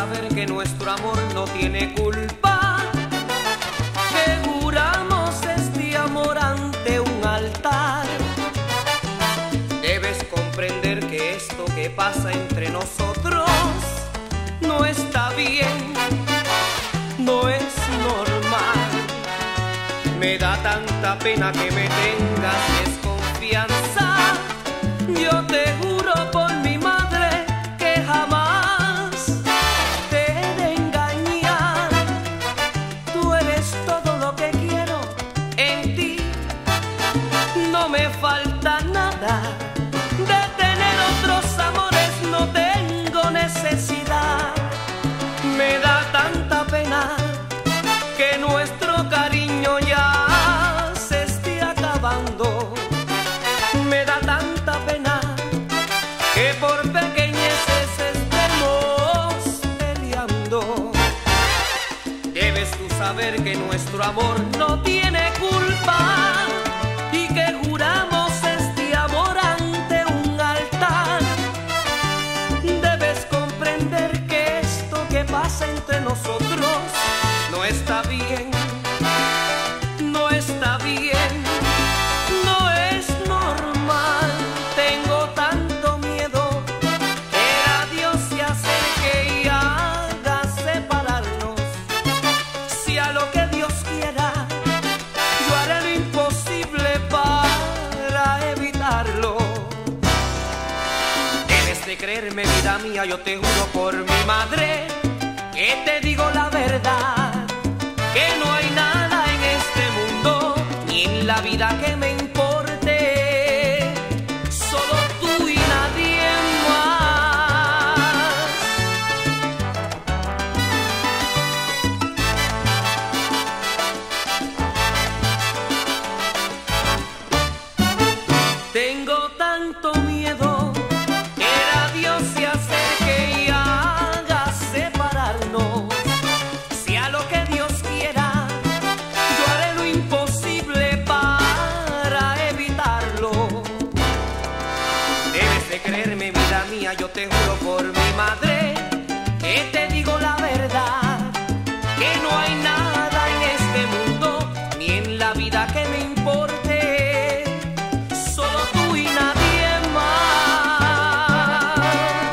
saber que nuestro amor no tiene culpa, que juramos este amor ante un altar. Debes comprender que esto que pasa entre nosotros no está bien, no es normal. Me da tanta pena que me tengas desconfianza. Yo te juro por mi madre que jamás te he de engañar. Tú eres todo lo que quiero, en ti no me falta nada. De tener otros amores no tengo necesidad. Me da tanta pena que nuestro cariño ya se esté acabando. Me da tanta pena que por pequeñeces estemos peleando. Debes tú saber que nuestro amor no tiene culpa y que juramos este amor ante un altar. Debes comprender que esto que pasa entre nosotros no está bien, no está bien, no es normal. Tengo tanto miedo que a Dios se acerque y haga separarnos. Si a lo que Dios quiera, yo haré lo imposible para evitarlo. Debes de creerme, vida mía, yo te juro por mi madre que te digo la verdad, que no hay nada en este mundo ni en la vida que me importe, solo tú y nadie más. Tengo tanto miedo que a Dios se acerque y haga separarnos. Si a lo que Dios quiera, yo haré lo imposible para evitarlo. Debes de creerme, vida mía, yo te juro por mi madre que te digo la verdad, que no hay nada en este mundo ni en la vida que me importe, solo tú y nadie más.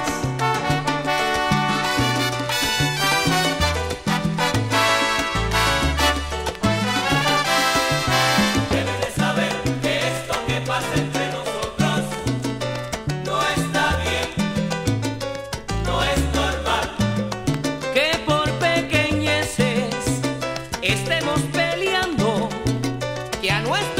Debes de saber que esto que pasa entre nosotros no está bien, no es normal. Que por pequeñeces estemos peleando, que a nuestro